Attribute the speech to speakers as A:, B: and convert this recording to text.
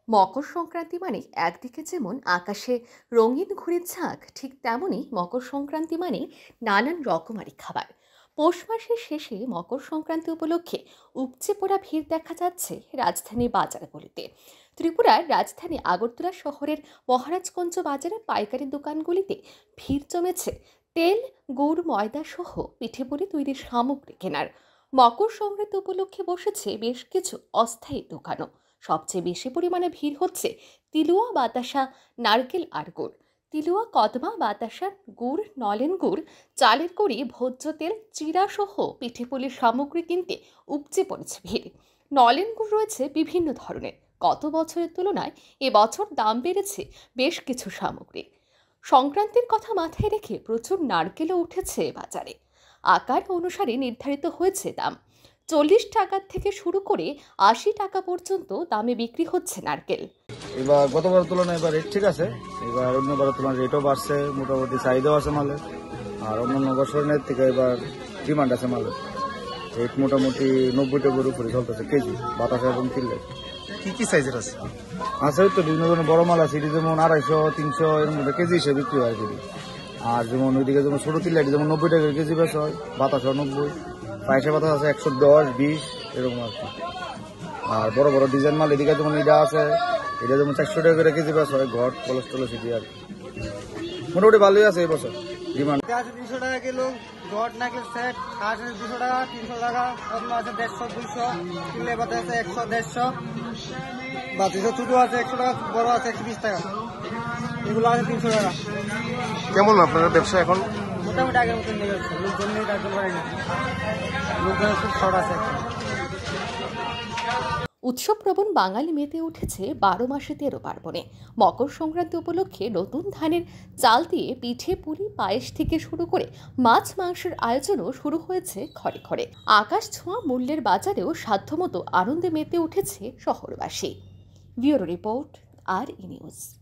A: মকর সংক্রান্তি মানে একদিকে যেমন আকাশে রঙিন ঘুড়ির ঝাঁক, ঠিক তেমনই মকর সংক্রান্তি মানে নানান রকমারি খাবার। পৌষ মাসের শেষে মকর সংক্রান্তি উপলক্ষে উপচে পড়া ভিড় দেখা যাচ্ছে রাজধানীর বাজারগুলিতে। ত্রিপুরার রাজধানী আগরতলা শহরের মহারাজগঞ্জ বাজারের পাইকারি দোকানগুলিতে ভিড় জমেছে তেল, গুড়, ময়দা সহ পিঠেপুলি তৈরির সামগ্রী কেনার। মকর সংক্রান্তি উপলক্ষে বসেছে বেশ কিছু অস্থায়ী দোকানও। সবচেয়ে বেশি পরিমাণে ভিড় হচ্ছে তিলুয়া, বাতাসা, নারকেল আর গুড়। তিলুয়া, কদমা, বাতাসা, গুড়, নলেন গুড়, চালের গুঁড়ি, ভোজ্য তেল, চিড়া সহ পিঠেপুলির সামগ্রী কিনতে উপচে পড়েছে ভিড়। নলেন গুড় রয়েছে বিভিন্ন ধরনের। গত বছরের তুলনায় এবছর দাম বেড়েছে বেশ কিছু সামগ্রী। সংক্রান্তির কথা মাথায় রেখে প্রচুর নারকেলও উঠেছে বাজারে। আকার অনুসারে নির্ধারিত হয়েছে দাম। 40 টাকা থেকে শুরু করে 80 টাকা পর্যন্ত দামে বিক্রি হচ্ছে নারকেল।
B: এবার গতবার তুলনায় এবার রেট ঠিক আছে। এবার অন্যবার তুলনায় রেটও বাড়ছে, মোটামুটি চাহিদাও আছে মালের। আর অন্যান্য বছরের থেকে এবার ডিমান্ড আছে মালের। রেট মোটামুটি 90 টাকার উপরে চলতেছে কেজি, বাতাসা এবং তিলে।
C: কি কি সাইজের আছে?
B: আছে তো বিভিন্ন ধরনের বড় মাল আছে, এটি যেমন 250, 300 এর মধ্যে কেজি হিসেবে বিক্রি হয় কেজি। আর যেমন ওইদিকে যেমন ছোট তিল যেমন 90 টাকার কেজি বেশ হয়, বাতাসা 90, পায়েসে বাতাস আছে 110, 20 এরকম আর কি। আর বড় বড় ডিজাইন মাল এদিকে যেমন এটা আছে, এটা যেমন 400 টাকা করে কেজি বেশ হয়, ঘট কলস টলস এটি আর কি। মোটামুটি ভালোই আছে এই বছর ডিমান্ড।
C: 300 টাকা কিলো ঘট, নারকেল সেট, হাঁস 200 টাকা, 300 টাকা, অন্য আছে 150, 200, কিলে বাতে আছে 100, 150, বাতিসা ছোট আছে 100 টাকা, বড় আছে 120 টাকা, এগুলো আছে 300 টাকা।
D: কেমন আপনাদের ব্যবসা এখন?
C: মোটামুটি আগের মতন নিয়ে যাচ্ছে, লোকজন নেই তার জন্য পারি না, লোকজন খুব শর্ট আছে।
A: উৎসবপ্রবণ বাঙালি মেতে উঠেছে 12 মাসে 13 পার্বণে। মকর সংক্রান্তি উপলক্ষে নতুন ধানের চাল দিয়ে পিঠে, পুলি, পায়েস থেকে শুরু করে মাছ মাংসের আয়োজনও শুরু হয়েছে ঘরে ঘরে। আকাশ ছোঁয়া মূল্যের বাজারেও সাধ্যমতো আনন্দে মেতে উঠেছে শহরবাসী। Bureau report, R E news.